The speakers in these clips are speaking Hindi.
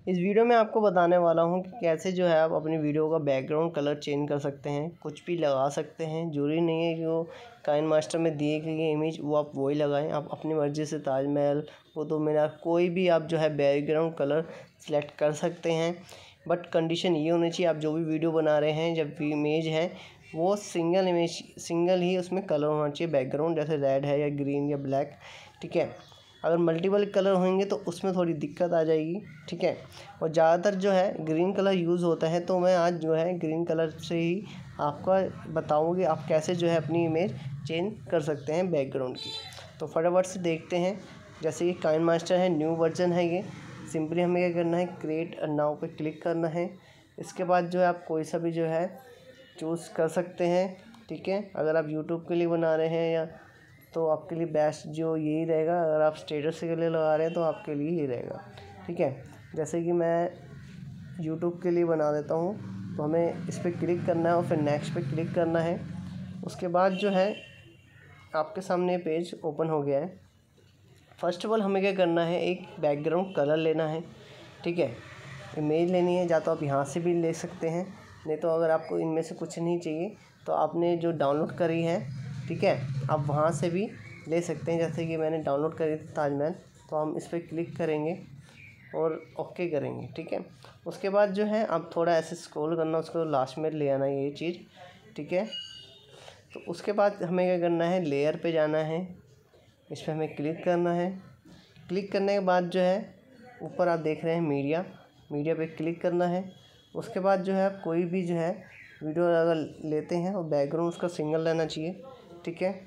इस वीडियो में आपको बताने वाला हूँ कि कैसे जो है आप अपनी वीडियो का बैकग्राउंड कलर चेंज कर सकते हैं। कुछ भी लगा सकते हैं, जरूरी नहीं है कि वो काइनमास्टर में दिए गई इमेज वो आप वही लगाएं। आप अपनी मर्ज़ी से ताजमहल, कुतुब मीनार, कोई भी आप जो है बैकग्राउंड कलर सेलेक्ट कर सकते हैं। बट कंडीशन ये होनी चाहिए, आप जो भी वीडियो बना रहे हैं, जब भी इमेज है वो सिंगल ही उसमें कलर होना चाहिए बैकग्राउंड, जैसे रेड है या ग्रीन या ब्लैक। ठीक है, अगर मल्टीपल कलर होंगे तो उसमें थोड़ी दिक्कत आ जाएगी। ठीक है, और ज़्यादातर जो है ग्रीन कलर यूज़ होता है, तो मैं आज जो है ग्रीन कलर से ही आपका बताऊँगी आप कैसे जो है अपनी इमेज चेंज कर सकते हैं बैकग्राउंड की। तो फटाफट से देखते हैं। जैसे कि काइनमास्टर है, न्यू वर्जन है ये। सिंपली हमें क्या करना है, क्रिएट नाउ पे क्लिक करना है। इसके बाद जो है आप कोई सा भी जो है चूज़ कर सकते हैं। ठीक है, अगर आप यूट्यूब के लिए बना रहे हैं या तो आपके लिए बेस्ट जो यही रहेगा। अगर आप स्टेटस के लिए लगा रहे हैं तो आपके लिए यही रहेगा। ठीक है, जैसे कि मैं यूट्यूब के लिए बना देता हूँ, तो हमें इस पर क्लिक करना है और फिर नेक्स्ट पे क्लिक करना है। उसके बाद जो है आपके सामने पेज ओपन हो गया है। फर्स्ट ऑफ ऑल हमें क्या करना है, एक बैकग्राउंड कलर लेना है। ठीक है, इमेज लेनी है, या तो आप यहाँ से भी ले सकते हैं, नहीं तो अगर आपको इनमें से कुछ नहीं चाहिए तो आपने जो डाउनलोड करी है, ठीक है, आप वहाँ से भी ले सकते हैं। जैसे कि मैंने डाउनलोड करी थी ताजमहल, तो हम इस पर क्लिक करेंगे और ओके करेंगे। ठीक है, उसके बाद जो है आप थोड़ा ऐसे स्क्रॉल करना, उसको लास्ट में ले आना है ये चीज़। ठीक है, तो उसके बाद हमें क्या करना है, लेयर पे जाना है, इस पर हमें क्लिक करना है। क्लिक करने के बाद जो है ऊपर आप देख रहे हैं मीडिया पे क्लिक करना है। उसके बाद जो है आप कोई भी जो है वीडियो अगर लेते हैं और बैकग्राउंड उसका सिंगल रहना चाहिए। ठीक है,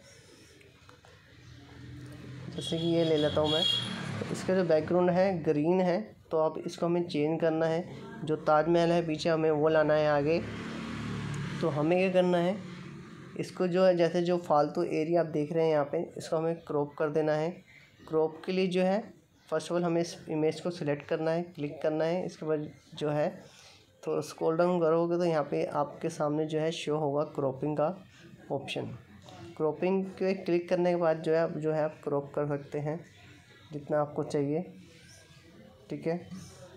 जैसे कि ये ले लेता हूँ मैं, तो इसका जो बैकग्राउंड है ग्रीन है, तो आप इसको हमें चेंज करना है। जो ताजमहल है पीछे हमें वो लाना है आगे। तो हमें क्या करना है, इसको जो है जैसे जो फालतू एरिया आप देख रहे हैं यहाँ पे, इसको हमें क्रॉप कर देना है। क्रॉप के लिए जो है फर्स्ट ऑफ ऑल हमें इस इमेज को सिलेक्ट करना है, क्लिक करना है। इसके बाद जो है तो स्क्रॉल डाउन करोगे तो यहाँ पे आपके सामने जो है शो होगा क्रॉपिंग का ऑप्शन। क्रॉपिंग पे क्लिक करने के बाद जो है आप क्रॉप कर सकते हैं जितना आपको चाहिए। ठीक है,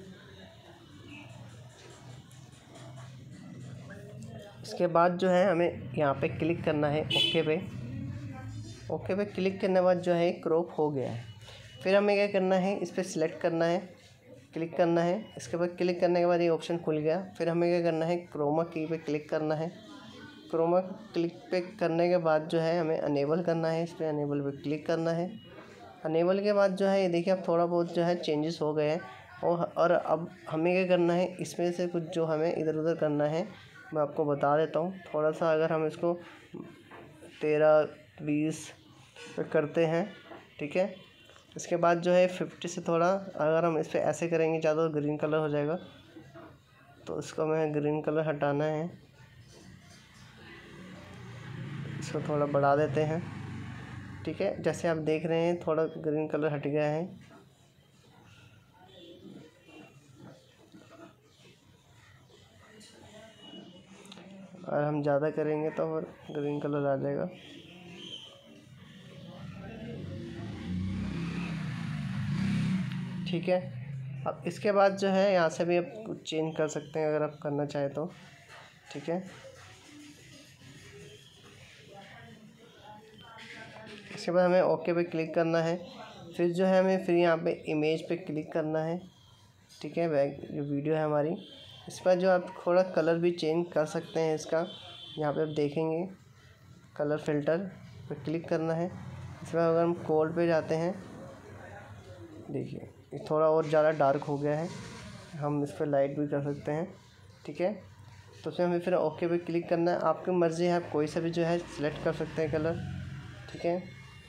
इसके बाद जो है हमें यहाँ पे क्लिक करना है ओके पे क्लिक करने के बाद जो है क्रॉप हो गया है। फिर हमें क्या करना है, इस पर सिलेक्ट करना है, क्लिक करना है। इसके बाद क्लिक करने के बाद ये ऑप्शन खुल गया। फिर हमें क्या करना है, क्रोमा की पे क्लिक करना है। क्रोमा क्लिक पे करने के बाद जो है हमें अनेबल करना है, इस पर अनेबल पे क्लिक करना है। अनेबल के बाद जो है ये देखिए अब थोड़ा बहुत जो है चेंजेस हो गए हैं। और अब हमें क्या करना है, इसमें से कुछ जो हमें इधर उधर करना है मैं आपको बता देता हूँ। थोड़ा सा अगर हम इसको 13-20 पे करते हैं, ठीक है, इसके बाद जो है 50 से थोड़ा अगर हम इस पर ऐसे करेंगे ज़्यादा तो ग्रीन कलर हो जाएगा, तो इसको हमें ग्रीन कलर हटाना है। इसको थोड़ा बढ़ा देते हैं। ठीक है, जैसे आप देख रहे हैं थोड़ा ग्रीन कलर हट गया है। और हम ज़्यादा करेंगे तो और ग्रीन कलर आ जाएगा। ठीक है, अब इसके बाद जो है यहाँ से भी आप कुछ चेंज कर सकते हैं अगर आप करना चाहें तो। ठीक है, इसके बाद हमें ओके पे क्लिक करना है। फिर जो है हमें यहाँ पे इमेज पे क्लिक करना है। ठीक है, जो वीडियो है हमारी, इस पर जो आप थोड़ा कलर भी चेंज कर सकते हैं इसका। यहाँ पे आप देखेंगे कलर फिल्टर पे क्लिक करना है। इसमें अगर हम कोड पे जाते हैं, देखिए ये थोड़ा और ज़्यादा डार्क हो गया है, हम इस पर लाइट भी कर सकते हैं। ठीक है, तो उसमें हमें फिर ओके पे क्लिक करना है। आपकी मर्ज़ी है, आप कोई सा भी जो है सिलेक्ट कर सकते हैं कलर। ठीक है,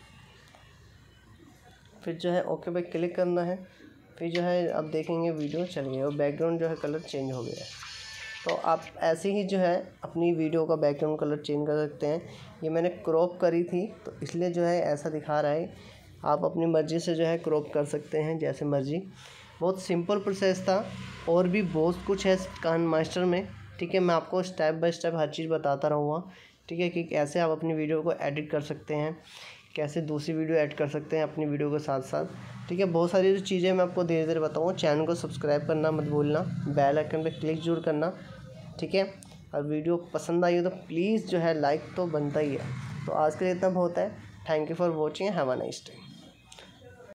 फिर जो है ओके पे क्लिक करना है। फिर जो है अब देखेंगे वीडियो चल गई और बैकग्राउंड जो है कलर चेंज हो गया है। तो आप ऐसे ही जो है अपनी वीडियो का बैकग्राउंड कलर चेंज कर सकते हैं। ये मैंने क्रॉप करी थी तो इसलिए जो है ऐसा दिखा रहा है। आप अपनी मर्ज़ी से जो है क्रॉप कर सकते हैं जैसे मर्ज़ी। बहुत सिंपल प्रोसेस था, और भी बहुत कुछ है काइनमास्टर में। ठीक है, मैं आपको स्टेप बाय स्टेप हर चीज़ बताता रहूँगा। ठीक है, कि कैसे आप अपनी वीडियो को एडिट कर सकते हैं, कैसे दूसरी वीडियो ऐड कर सकते हैं अपनी वीडियो के साथ साथ। ठीक है, बहुत सारी जो चीज़ें मैं आपको धीरे धीरे बताऊँगा। चैनल को सब्सक्राइब करना मत भूलना, बेल आइकन पे क्लिक जरूर करना। ठीक है, और वीडियो पसंद आई हो तो प्लीज़ जो है लाइक तो बनता ही है। तो आज के लिए इतना बहुत है। Thank you for watching, have a nice day.